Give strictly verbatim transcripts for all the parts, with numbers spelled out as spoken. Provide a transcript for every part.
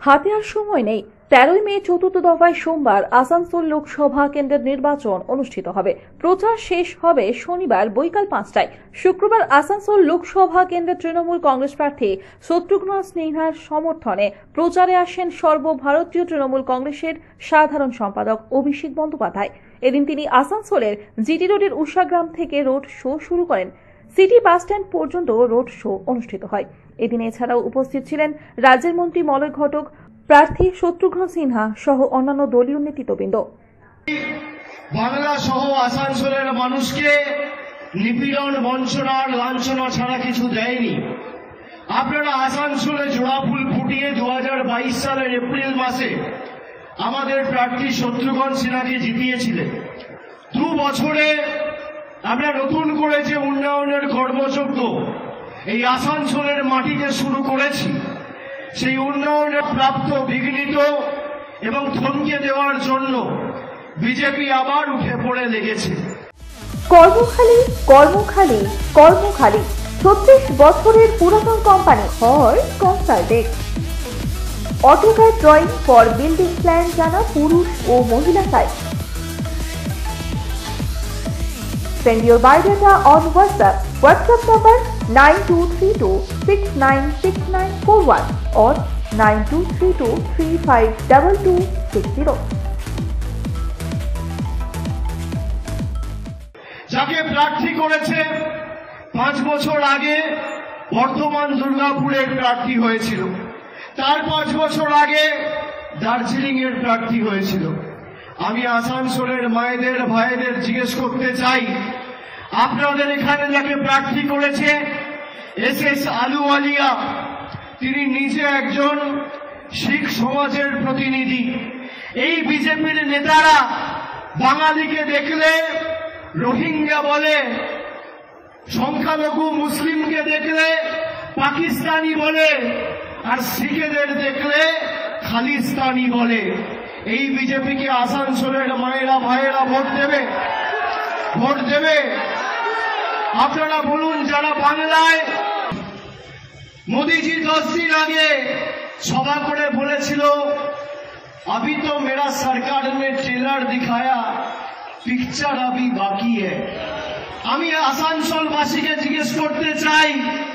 হাতে আর সময় নেই। তেরোই মে চতুর্থ দফায় সোমবার আসানসোল লোকসভা কেন্দ্রের নির্বাচন অনুষ্ঠিত হবে। প্রচার শেষ হবে শনিবার বৈকাল পাঁচটায়। শুক্রবার আসানসোল লোকসভা কেন্দ্রের তৃণমূল কংগ্রেস প্রার্থী শত্রুঘ্ন সিনহার সমর্থনে প্রচারে আসেন সর্বভারতীয় তৃণমূল কংগ্রেসের সাধারণ সম্পাদক অভিষেক বন্দ্যোপাধ্যায়। এদিন তিনি আসানসোলের জিটি রোডের উষাগ্রাম থেকে রোড শো শুরু করেন। সিটি বাসস্ট্যান্ড পর্যন্ত রোড শো অনুষ্ঠিত হয়। এদিন এছাড়াও উপস্থিত ছিলেন রাজ্যের মন্ত্রী মলয় ঘটক, প্রার্থী শত্রুঘ্ন সিনহা সহ অন্যান্য দলীয় নেতৃত্ববৃন্দ। বাংলা সহ আসানসোলের মানুষকে নিপীড়ন, বঞ্চনা, লাঞ্ছনা ছাড়া কিছু দেয়নি। আপনারা আসানসোলে জোড়া ফুল ফুটিয়ে দু হাজার বাইশ সালের এপ্রিল মাসে আমাদের প্রার্থী শত্রুঘ্ন সিনহাকে জিতিয়েছিলেন। দু বছরে আমরা নতুন করে যে উন্নয়নের কর্মযজ্ঞ এই আসানসোলের মাটিতে শুরু করেছি, সেই উন্নয়নের প্রাপ্ত বিঘ্নিত এবং থমকে দেওয়ার জন্য বিজেপি আবার উঠে পড়ে লেগেছে। কর্মখালী কর্মখালী কর্মখালী ছত্রিশ বছরের পুরাতন কোম্পানি হর consultant. AutoCAD drawing for building plan জানা পুরুষ ও মহিলা site. Send your biodata on WhatsApp. WhatsApp number nine two three two six nine six nine four one or nine two three two three five two two six zero. যাকে প্রার্থী করেছে পাঁচ বছর আগে বর্ধমান দুর্গাপুরের প্রার্থী হয়েছিল, তার পাঁচ বছর আগে দার্জিলিং এর প্রার্থী হয়েছিল। আমি আসানসোলের মায়েদের ভাইদের জিজ্ঞেস করতে চাই, আপনাদের এখানে যাকে প্রার্থী করেছে এস এস আলুওয়ালিয়া, তিনি নিজে একজন শিখ সমাজের প্রতিনিধি। এই বিজেপির নেতারা বাঙালিকে দেখলে রোহিঙ্গা বলে, সংখ্যালঘু মুসলিমকে দেখলে পাকিস্তানি বলে, আর শিখেদের দেখলে খালিস্তানি বলে। এই বিজেপিকে আসানসোলের মায়েরা ভাইয়েরা ভোট দেবে? ভোট দেবে? আপনারা বলুন। যারা বাংলায় মোদীজি দশ দিন আগে সভা করে বলেছিল, अभी तो मेरा सरकार ने ट्रेलर दिखाया, पिक्चर अभी बाकी है। আমি আসানসোলবাসীকে জিজ্ঞেস করতে চাই,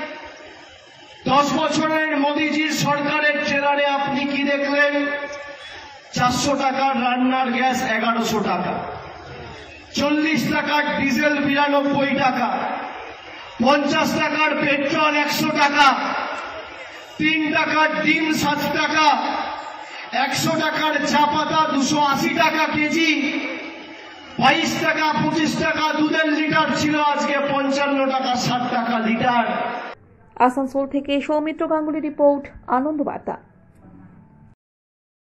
দশ বছরের মোদীজির সরকারের ট্রেলারে আপনি কি দেখলেন? চারশো টাকার রান্নার গ্যাস এগারোশো টাকা, চল্লিশ টাকার ডিজেল বিরানব্বই টাকা, পঞ্চাশ টাকার পেট্রোল একশো টাকা, তিন টাকার ডিম সাত টাকা, একশো টাকার চা পাতা দুশো আশি টাকা কেজি, বাইশ টাকা পঁচিশ টাকা দুধের লিটার ছিল, আজকে পঞ্চান্ন টাকা ষাট টাকা লিটার। আসানসোল থেকে সৌমিত্র গাঙ্গুলি রিপোর্ট, আনন্দ বার্তা।